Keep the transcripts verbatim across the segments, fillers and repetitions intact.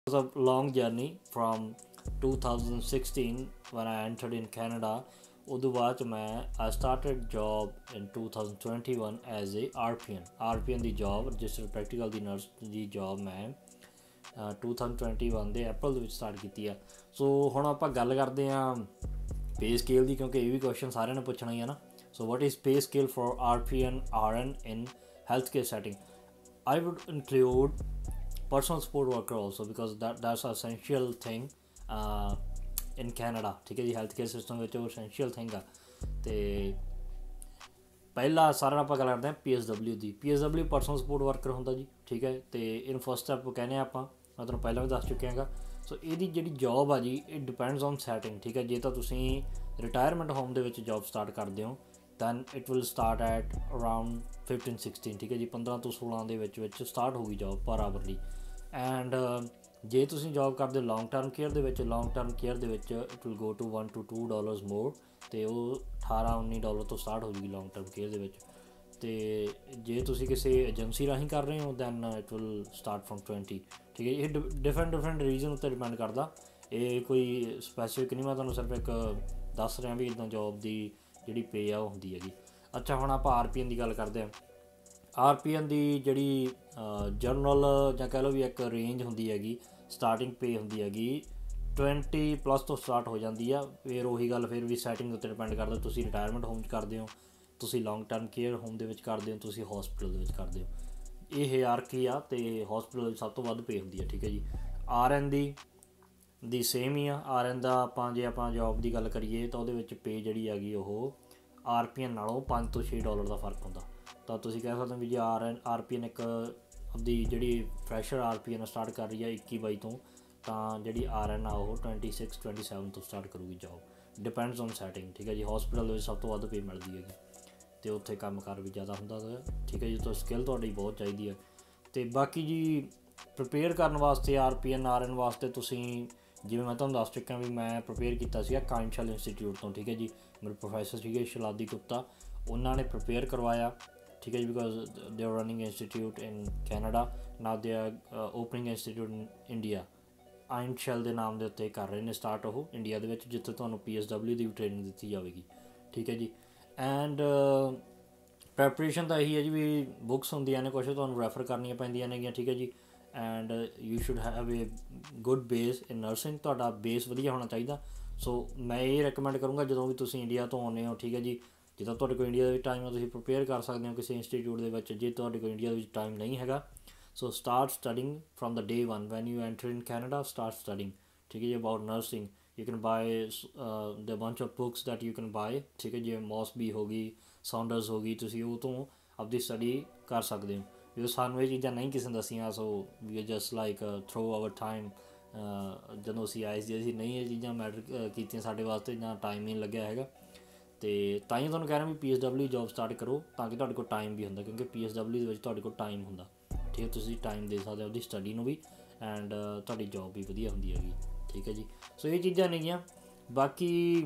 was a long journey from twenty sixteen when I entered in Canada. उदू बाद मैं I started job in twenty twenty-one as a R P N R P N ਦੀ job registered practical ਦੀ nurse ਦੀ job ਮੈਂ twenty twenty-one ਦੇ ਅਪ੍ਰੈਲ ਦੇ ਵਿੱਚ start ਕੀਤੀ ਆ। ਸੋ ਹੁਣ ਆਪਾਂ ਗੱਲ ਕਰਦੇ ਹਾਂ ਪੇ ਸਕੇਲ ਦੀ, ਕਿਉਂਕਿ ਇਹ ਵੀ ਕੁਐਸਚਨ ਸਾਰਿਆਂ ਨੇ ਪੁੱਛਣਾ ਹੀ ਹੈ ਨਾ। So what is pay scale for R P N R N in healthcare setting? I would include personal support worker also because that that's an essential thing uh, in Canada। ठीक है जी, health care system ਵਿੱਚ ਉਹ essential thing ਆ। ਅਤੇ ਪਹਿਲਾ ਸਾਰਿਆਂ ਨਾਲ ਆਪਾਂ ਗੱਲ ਕਰਦੇ ਹਾਂ ਪੀ ਐਸ ਡਬਲਿਊ ਦੀ। P S W personal support worker ਹੁੰਦਾ ਜੀ, ਠੀਕ ਹੈ। ਅਤੇ ਇਹਨੂੰ ਫਸਟ ਸਟੈਪ ਕਹਿੰਦੇ ਹਾਂ ਆਪਾਂ, ਮੈਂ ਤੁਹਾਨੂੰ ਪਹਿਲਾਂ ਵੀ ਦੱਸ ਚੁੱਕਿਆ ਹੈਗਾ। ਸੋ ਇਹਦੀ ਜਿਹੜੀ ਜੋਬ ਆ ਜੀ, ਇਹ ਡਿਪੈਂਡਸ ਔਨ ਸੈਟਿੰਗ, ਠੀਕ ਹੈ। ਜੇ ਤਾਂ ਤੁਸੀਂ ਰਿਟਾਇਰਮੈਂਟ ਹੋਮ ਦੇ ਵਿੱਚ ਜੋਬ ਸਟਾਰਟ ਕਰਦੇ ਹੋ then it will start at around fifteen sixteen, ਠੀਕ ਹੈ ਜੀ, ਪੰਦਰਾਂ ਤੋਂ ਸੋਲਾਂ ਦੇ ਵਿੱਚ ਵਿੱਚ ਸਟਾਰਟ ਹੋਊਗੀ ਜੋਬ ਪਰ ਆਵਰਲੀ। ਐਂਡ ਜੇ ਤੁਸੀਂ ਜੋਬ ਕਰਦੇ ਲੌਂਗ ਟਰਮ ਕੇਅਰ ਦੇ ਵਿੱਚ, ਲੌਂਗ ਟਰਮ ਕੇਅਰ ਦੇ ਵਿੱਚ it will go to one two two dollars more, ਅਤੇ ਉਹ ਅਠਾਰਾਂ ਉੱਨੀ ਡਾਲਰ ਤੋਂ ਸਟਾਰਟ ਹੋ ਜੂਗੀ ਲੌਂਗ ਟਰਮ ਕੇਅਰ ਦੇ ਵਿੱਚ। ਅਤੇ ਜੇ ਤੁਸੀਂ ਕਿਸੇ ਏਜੰਸੀ ਰਾਹੀਂ ਕਰ ਰਹੇ ਹੋ then it will start from twenty, ਠੀਕ ਹੈ। ਇਹ ਡਿਫਰੈਂਟ ਡਿਫਰੈਂਟ ਰੀਜਨ ਉੱਤੇ ਡਿਪੈਂਡ ਕਰਦਾ, ਇਹ ਕੋਈ ਸਪੈਸੀਫਿਕ ਨਹੀਂ। ਮੈਂ ਤੁਹਾਨੂੰ ਸਿਰਫ ਇੱਕ ਦੱਸ ਰਿਹਾ ਵੀ ਇੱਦਾਂ ਜੋਬ ਦੀ ਜਿਹੜੀ ਪੇ ਆ ਉਹ ਹੁੰਦੀ ਹੈਗੀ। ਅੱਛਾ, ਹੁਣ ਆਪਾਂ ਆਰ ਪੀ ਐਨ ਦੀ ਗੱਲ ਕਰਦੇ ਹਾਂ। ਆਰ ਪੀ ਐਨ ਦੀ ਜਿਹੜੀ ਜਨਰਲ ਜਾਂ ਕਹਿ ਲਓ ਵੀ ਇੱਕ ਰੇਂਜ ਹੁੰਦੀ ਹੈਗੀ, ਸਟਾਰਟਿੰਗ ਪੇ ਹੁੰਦੀ ਹੈਗੀ ਟਵੈਂਟੀ ਪਲੱਸ ਤੋਂ ਸਟਾਰਟ ਹੋ ਜਾਂਦੀ ਆ। ਫਿਰ ਉਹੀ ਗੱਲ ਫਿਰ ਵੀ ਸੈਟਿੰਗ ਉੱਤੇ ਡਿਪੈਂਡ ਕਰਦਾ, ਤੁਸੀਂ ਰਿਟਾਇਰਮੈਂਟ ਹੋਮ 'ਚ ਕਰਦੇ ਹੋ, ਤੁਸੀਂ ਲੌਂਗ ਟਰਮ ਕੇਅਰ ਹੋਮ ਦੇ ਵਿੱਚ ਕਰਦੇ ਹੋ, ਤੁਸੀਂ ਹੋਸਪਿਟਲ ਦੇ ਵਿੱਚ ਕਰਦੇ ਹੋ। ਇਹ ਹਿਰਾਰਕੀ ਆ, ਅਤੇ ਹੋਸਪਿਟਲ ਵਿੱਚ ਸਭ ਤੋਂ ਵੱਧ ਪੇ ਹੁੰਦੀ ਹੈ, ਠੀਕ ਹੈ ਜੀ। ਆਰ ਐਨ ਦੀ ਦੀ ਸੇਮ ਹੀ ਆ। ਆਰ ਐਨ ਦਾ ਆਪਾਂ ਜੇ ਆਪਾਂ ਜੋਬ ਦੀ ਗੱਲ ਕਰੀਏ ਤਾਂ ਉਹਦੇ ਵਿੱਚ ਪੇ ਜਿਹੜੀ ਹੈਗੀ ਉਹ ਆਰ ਪੀ ਐਨ ਨਾਲੋਂ ਪੰਜ ਤੋਂ ਛੇ ਡਾਲਰ ਦਾ ਫਰਕ ਹੁੰਦਾ। ਤਾਂ ਤੁਸੀਂ ਕਹਿ ਸਕਦੇ ਹੋ ਵੀ J R N R P ਐਨ ਇੱਕ ਆਪਦੀ ਜਿਹੜੀ fresher R P N start ਕਰ ਰਹੀ ਹੈ ਇੱਕੀ ਬਾਈ ਤੋਂ, ਤਾਂ ਜਿਹੜੀ ਆਰ ਐਨ ਆ ਉਹ ਟਵੈਂਟੀ ਸਿਕਸ ਟਵੈਂਟੀ ਸੈਵਨ ਤੋਂ ਸਟਾਰਟ ਕਰੂਗੀ ਜੋਬ, ਡਿਪੈਂਡਸ ਔਨ ਸੈਟਿੰਗ, ਠੀਕ ਹੈ ਜੀ। ਹੋਸਪਿਟਲ ਦੇ ਵਿੱਚ ਸਭ ਤੋਂ ਵੱਧ ਪੇ ਮਿਲਦੀ ਹੈਗੀ, ਅਤੇ ਉੱਥੇ ਕੰਮ ਕਾਰ ਵੀ ਜ਼ਿਆਦਾ ਹੁੰਦਾ ਹੈ, ਠੀਕ ਹੈ ਜੀ। ਤਾਂ ਸਕਿੱਲ ਤੁਹਾਡੀ ਬਹੁਤ ਚਾਹੀਦੀ ਹੈ। ਅਤੇ ਬਾਕੀ ਜੀ ਪ੍ਰੀਪੇਅਰ ਕਰਨ ਵਾਸਤੇ ਆਰ ਪੀ ਐਨ ਆਰ ਐਨ ਵਾਸਤੇ ਤੁਸੀਂ, ਜਿਵੇਂ ਮੈਂ ਤੁਹਾਨੂੰ ਦੱਸ ਚੁੱਕਿਆ ਵੀ ਮੈਂ ਪ੍ਰੀਪੇਅਰ ਕੀਤਾ ਸੀਗਾ ਕਾਇਮਸ਼ਾਲ ਇੰਸਟੀਟਿਊਟ ਤੋਂ, ਠੀਕ ਹੈ ਜੀ। ਮੇਰੇ ਪ੍ਰੋਫੈਸਰ ਸੀਗੇ ਸ਼ਲਾਦੀ ਗੁਪਤਾ, ਉਹਨਾਂ ਨੇ ਪ੍ਰੀਪੇਅਰ ਕਰਵਾਇਆ, ਠੀਕ ਹੈ ਜੀ। Because they are running institute in Canada, now they are opening institute in India. ਆਇਮਸ਼ੈਲ ਦੇ ਨਾਮ ਦੇ ਉੱਤੇ ਕਰ ਰਹੇ ਨੇ ਸਟਾਰਟ ਉਹ ਇੰਡੀਆ ਦੇ ਵਿੱਚ, ਜਿੱਥੇ ਤੁਹਾਨੂੰ ਪੀ ਐਸ ਡਬਲਿਊ ਦੀ ਵੀ ਟ੍ਰੇਨਿੰਗ ਦਿੱਤੀ ਜਾਵੇਗੀ, ਠੀਕ ਹੈ ਜੀ। ਐਂਡ ਪ੍ਰੈਪਰੇਸ਼ਨ ਤਾਂ ਇਹੀ ਹੈ ਜੀ ਵੀ ਬੁੱਕਸ ਹੁੰਦੀਆਂ ਨੇ ਕੁਛ, ਤੁਹਾਨੂੰ ਰੈਫਰ ਕਰਨੀਆਂ ਪੈਂਦੀਆਂ ਨੇਗੀਆਂ, ਠੀਕ ਹੈ ਜੀ। And you should have a good base in nursing, ਤੁਹਾਡਾ ਬੇਸ ਵਧੀਆ ਹੋਣਾ ਚਾਹੀਦਾ। ਸੋ ਮੈਂ ਇਹ ਰეკਮੈਂਡ ਕਰੂੰਗਾ ਜਦੋਂ ਵੀ ਤੁਸੀਂ ਇੰਡੀਆ ਤੋਂ ਆਉਂਦੇ ਹੋ, ਠੀਕ ਹੈ ਜੀ, ਜਿੱਦਾਂ ਤੁਹਾਡੇ ਕੋਲ ਇੰਡੀਆ ਦੇ ਵਿੱਚ ਟਾਈਮ ਆ ਤੁਸੀਂ ਪ੍ਰੀਪੇਅਰ ਕਰ ਸਕਦੇ ਹੋ ਕਿਸੇ ਇੰਸਟੀਟਿਊਟ ਦੇ ਵਿੱਚ। ਜੇ ਤੁਹਾਡੇ ਕੋਲ ਇੰਡੀਆ ਦੇ ਵਿੱਚ ਟਾਈਮ ਨਹੀਂ ਹੈਗਾ, so start studying from the day one when you enter in Canada, start studying, ਠੀਕ ਹੈ ਜੀ, about nursing. You can buy the bunch of books that you can buy, ਠੀਕ ਹੈ। ਜਿਵੇਂ ਮੌਸਬੀ ਹੋ ਗਈ, ਸਾਉਂਡਰਸ ਹੋ ਗਈ, ਤੁਸੀਂ ਉਹ ਤੋਂ ਆਪਦੀ ਸਟੱਡੀ ਕਰ ਸਕਦੇ ਹੋ। ਵੀ ਸਾਨੂੰ ਇਹ ਚੀਜ਼ਾਂ ਨਹੀਂ ਕਿਸੇ ਨੇ ਦੱਸੀਆਂ, so we are just like through our time. ਜਦੋਂ ਅਸੀਂ ਆਏ ਸੀ ਅਸੀਂ ਨਹੀਂ ਇਹ ਚੀਜ਼ਾਂ ਮੈਟਰ ਕੀਤੀਆਂ ਸਾਡੇ ਵਾਸਤੇ, ਜਾਂ ਟਾਈਮ ਨਹੀਂ ਲੱਗਿਆ ਹੈਗਾ। ਅਤੇ ਤਾਂ ਹੀ ਤੁਹਾਨੂੰ ਕਹਿ ਰਿਹਾ ਵੀ P S W job start ਕਰੋ, ਤਾਂ ਕਿ ਤੁਹਾਡੇ ਕੋਲ ਟਾਈਮ ਵੀ ਹੁੰਦਾ, ਕਿਉਂਕਿ ਪੀ ਐਸ ਡਬਲਿਊ ਦੇ ਵਿੱਚ ਤੁਹਾਡੇ ਕੋਲ ਟਾਈਮ ਹੁੰਦਾ, ਠੀਕ ਹੈ। ਤੁਸੀਂ ਟਾਈਮ ਦੇ ਸਕਦੇ ਹੋ ਉਹਦੀ ਸਟੱਡੀ ਨੂੰ ਵੀ, ਐਂਡ ਤੁਹਾਡੀ ਜੋਬ ਵੀ ਵਧੀਆ ਹੁੰਦੀ ਹੈਗੀ, ਠੀਕ ਹੈ ਜੀ। ਸੋ ਇਹ ਚੀਜ਼ਾਂ ਨੇਗੀਆਂ। ਬਾਕੀ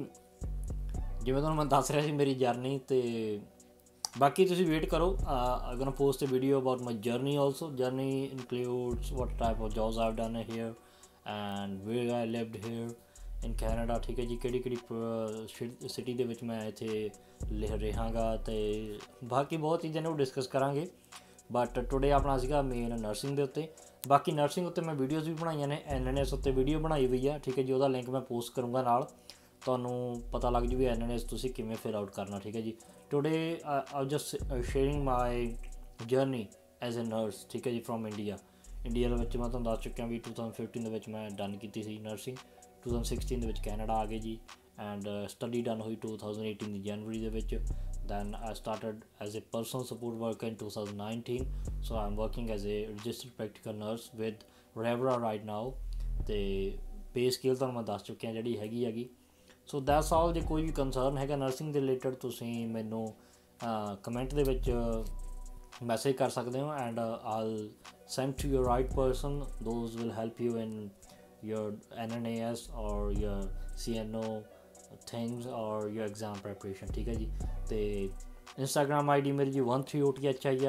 ਜਿਵੇਂ ਤੁਹਾਨੂੰ ਮੈਂ ਦੱਸ ਰਿਹਾ ਸੀ ਮੇਰੀ ਜਰਨੀ, ਅਤੇ ਬਾਕੀ ਤੁਸੀਂ ਵੇਟ ਕਰੋ। I gonna post a video about my journey also. Journey includes what type of jobs I have done here and where I lived here in Canada, ਠੀਕ ਹੈ ਜੀ। ਕਿਹੜੀ ਕਿਹੜੀ ਸਿਟੀ ਦੇ ਵਿੱਚ ਮੈਂ ਇੱਥੇ ਲਿਖ ਰਿਹਾਗਾ, ਅਤੇ ਬਾਕੀ ਬਹੁਤ ਚੀਜ਼ਾਂ ਨੇ ਉਹ ਡਿਸਕਸ ਕਰਾਂਗੇ। ਬਟ ਟੁਡੇ ਆਪਣਾ ਸੀਗਾ ਮੇਨ ਨਰਸਿੰਗ ਦੇ ਉੱਤੇ। ਬਾਕੀ ਨਰਸਿੰਗ ਉੱਤੇ ਮੈਂ ਵੀਡੀਓਜ਼ ਵੀ ਬਣਾਈਆਂ ਨੇ, ਐਨ ਐਨ ਐਸ ਉੱਤੇ ਵੀਡੀਓ ਬਣਾਈ ਹੋਈ ਆ, ਠੀਕ ਹੈ ਜੀ। ਉਹਦਾ ਲਿੰਕ ਮੈਂ ਪੋਸਟ ਕਰੂੰਗਾ ਨਾਲ, ਤੁਹਾਨੂੰ ਪਤਾ ਲੱਗ ਜੂ ਵੀ ਐਨ ਐਨ ਐਸ ਤੁਸੀਂ ਕਿਵੇਂ ਫਿਲ ਆਊਟ ਕਰਨਾ, ਠੀਕ ਹੈ ਜੀ। Today I just sharing my journey as a nurse, ਠੀਕ ਹੈ ਜੀ, ਫਰੋਮ ਇੰਡੀਆ। ਇੰਡੀਆ ਦੇ ਵਿੱਚ ਮੈਂ ਤੁਹਾਨੂੰ ਦੱਸ ਚੁੱਕਿਆ ਵੀ ਟੂ ਥਾਊਜ਼ੈਂਡ ਫਿਫਟੀਨ ਦੇ ਵਿੱਚ ਮੈਂ ਡਨ ਕੀਤੀ ਸੀ ਨਰਸਿੰਗ, ਟੂ ਥਾਊਜ਼ੈਂਡ ਸਿਕਸਟੀਨ ਦੇ ਵਿੱਚ ਕੈਨੇਡਾ ਆ ਗਏ ਜੀ। ਐਂਡ ਸਟੱਡੀ ਡਨ ਹੋਈ ਟੂ ਥਾਊਜ਼ੈਂਡ ਏਟੀਨ ਦੀ ਜਨਵਰੀ ਦੇ ਵਿੱਚ। Then I started as a personal support worker in two thousand nineteen. So I am working as a registered practical nurse with Revera right now. ਅਤੇ pay scale ਤੁਹਾਨੂੰ ਮੈਂ ਦੱਸ ਚੁੱਕਿਆ ਜਿਹੜੀ ਹੈਗੀ ਹੈਗੀ। So that's all. ਜੇ ਕੋਈ ਵੀ ਕੰਸਰਨ ਹੈਗਾ ਨਰਸਿੰਗ ਦੇ ਰਿਲੇਟਡ, ਤੁਸੀਂ ਮੈਨੂੰ ਕਮੈਂਟ ਦੇ ਵਿੱਚ ਮੈਸੇਜ ਕਰ ਸਕਦੇ ਹੋ, and all send to your right person, those will help you in your N N A S or your C N O things or your exam preparation, ठीक है जी। तो Instagram आई डी मेरी G one three O T H I है,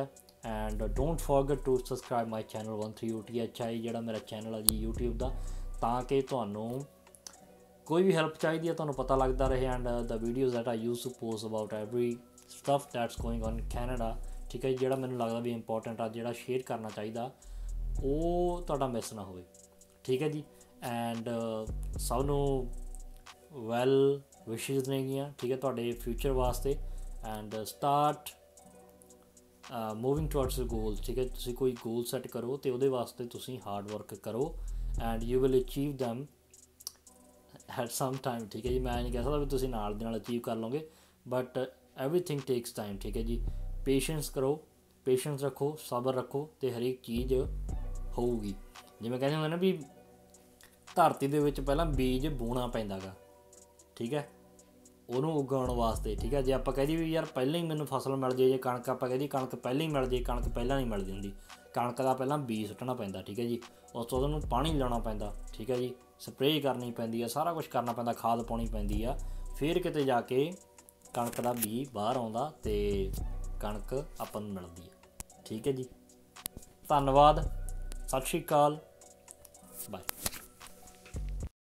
and don't forget to subscribe my channel one three O T H I ਜਿਹੜਾ ਮੇਰਾ channel ਹੈ ਜੀ YouTube ਦਾ, ਤਾਂ ਕਿ ਤੁਹਾਨੂੰ ਕੋਈ ਵੀ ਹੈਲਪ ਚਾਹੀਦੀ ਹੈ ਤੁਹਾਨੂੰ ਪਤਾ ਲੱਗਦਾ ਰਹੇ। And the videos that I use to post about every stuff that's going on Canada, ਠੀਕ ਹੈ ਜੀ, ਜਿਹੜਾ ਮੈਨੂੰ ਲੱਗਦਾ ਵੀ ਇੰਪੋਰਟੈਂਟ ਆ, ਜਿਹੜਾ ਸ਼ੇਅਰ ਕਰਨਾ ਚਾਹੀਦਾ, ਉਹ ਤੁਹਾਡਾ ਮਿਸ ਨਾ ਹੋਵੇ, ਠੀਕ ਹੈ ਜੀ। ਐਂਡ ਸਭ ਨੂੰ ਵੈਲ ਵਿਸ਼ਿਜ਼ ਨੇਗੀਆਂ, ਠੀਕ ਹੈ, ਤੁਹਾਡੇ ਫਿਊਚਰ ਵਾਸਤੇ। And start moving towards goal, ਠੀਕ ਹੈ। ਤੁਸੀਂ ਕੋਈ ਗੋਲ ਸੈੱਟ ਕਰੋ ਅਤੇ ਉਹਦੇ ਵਾਸਤੇ ਤੁਸੀਂ ਹਾਰਡ ਵਰਕ ਕਰੋ and you will achieve them at some time, ਠੀਕ ਹੈ ਜੀ। ਮੈਂ ਨਹੀਂ ਕਹਿ ਸਕਦਾ ਵੀ ਤੁਸੀਂ ਨਾਲ ਦੇ ਨਾਲ ਅਚੀਵ ਕਰ ਲਓਗੇ, ਬਟ ਐਵਰੀਥਿੰਗ ਟੇਕਸ ਟਾਈਮ, ਠੀਕ ਹੈ ਜੀ। ਪੇਸ਼ੈਂਸ ਕਰੋ, ਪੇਸ਼ੈਂਸ ਰੱਖੋ, ਸਬਰ ਰੱਖੋ ਅਤੇ ਹਰੇਕ ਚੀਜ਼ ਹੋਊਗੀ। ਜਿਵੇਂ ਕਹਿੰਦੇ ਹੁੰਦੇ ਨਾ ਵੀ ਧਰਤੀ ਦੇ ਵਿੱਚ ਪਹਿਲਾਂ ਬੀਜ ਬੋਣਾ ਪੈਂਦਾ ਗਾ, ਠੀਕ ਹੈ, ਉਹਨੂੰ ਉਗਾਉਣ ਵਾਸਤੇ, ਠੀਕ ਹੈ। ਜੇ ਆਪਾਂ ਕਹਿ ਦਈਏ ਵੀ ਯਾਰ ਪਹਿਲਾਂ ਹੀ ਮੈਨੂੰ ਫਸਲ ਮਿਲ ਜਾਏ, ਜੇ ਕਣਕ ਆਪਾਂ ਕਹਿ ਦਈਏ ਕਣਕ ਪਹਿਲਾਂ ਹੀ ਮਿਲ ਜਾਏ, ਕਣਕ ਪਹਿਲਾਂ ਨਹੀਂ ਮਿਲਦੀ ਹੁੰਦੀ। ਕਣਕ ਦਾ ਪਹਿਲਾਂ ਬੀਜ ਸੁੱਟਣਾ ਪੈਂਦਾ, ਠੀਕ ਹੈ ਜੀ। ਉਸ ਤੋਂ ਉਹਨੂੰ ਪਾਣੀ ਲਾਉਣਾ ਪੈਂਦਾ, ਠੀਕ ਹੈ ਜੀ, ਸਪਰੇਅ ਕਰਨੀ ਪੈਂਦੀ ਆ, ਸਾਰਾ ਕੁਛ ਕਰਨਾ ਪੈਂਦਾ, ਖਾਦ ਪਾਉਣੀ ਪੈਂਦੀ ਆ, ਫਿਰ ਕਿਤੇ ਜਾ ਕੇ ਕਣਕ ਦਾ ਬੀਜ ਬਾਹਰ ਆਉਂਦਾ ਅਤੇ ਕਣਕ ਆਪਾਂ ਨੂੰ ਮਿਲਦੀ ਹੈ, ਠੀਕ ਹੈ ਜੀ। ਧੰਨਵਾਦ, ਸਤਿ ਸ਼੍ਰੀ ਅਕਾਲ, ਬਾਏ।